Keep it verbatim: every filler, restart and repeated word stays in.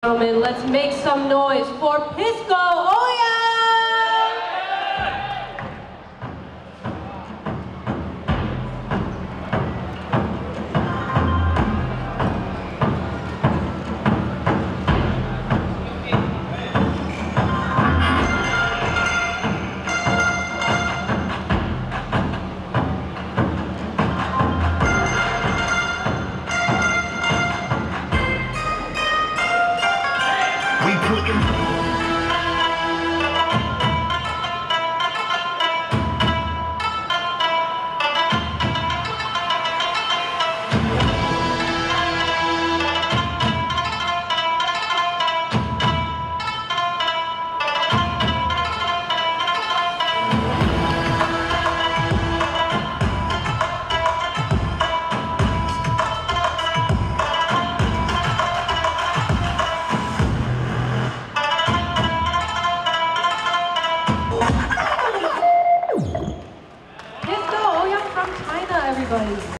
Gentlemen, let's make some noise for Pisco Oyan! Pisco Oyan from China, everybody.